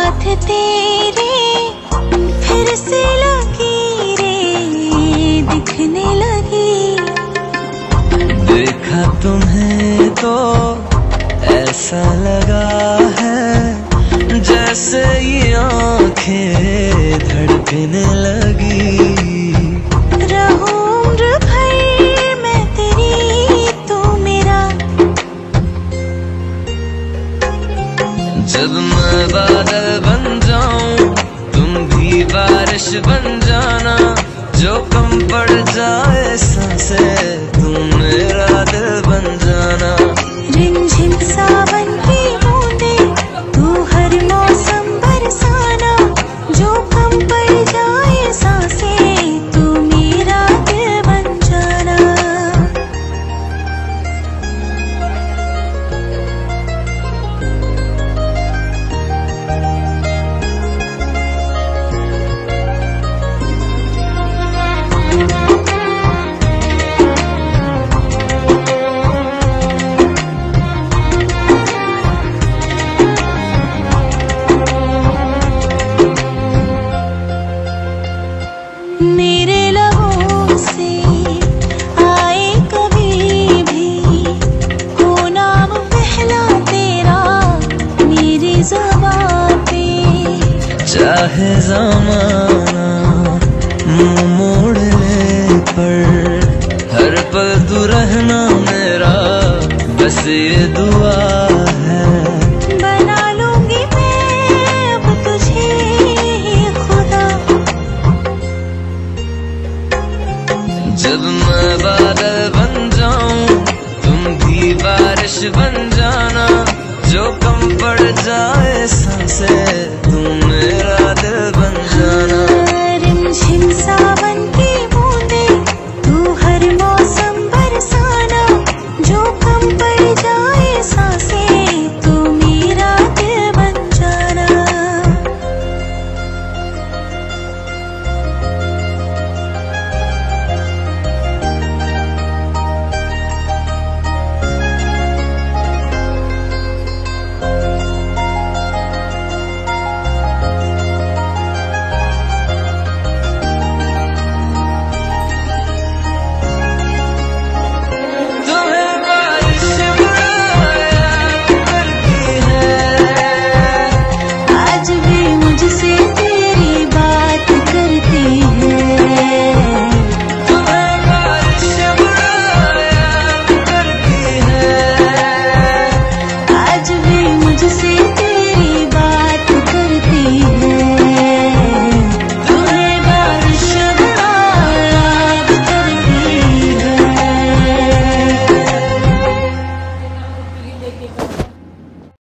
साथ तेरे फिर से लकीरें दिखने लगी। देखा तुम्हें तो ऐसा लगा है जैसे ये आंखें धड़कने लगी। रहूं उम्र भर मैं तेरी तू मेरा। जब मैं बादल बन जाऊं तुम भी बारिश बन जाना। जो कम पड़ जाए सांसें तुम मेरा दिल बन जाना। रिमझिम सावन की बूंदें तू हर मौसम बरसाना। जो कम पड़ जाए सांसें तू मेरा दिल बन जाना। मेरे लबों से आए कभी भी हो नाम पहला तेरा मेरी ज़ुबां पे। चाहे ज़माना मुँह मोड़ ले पर हर पल तू रहना मेरा बस ये दुआ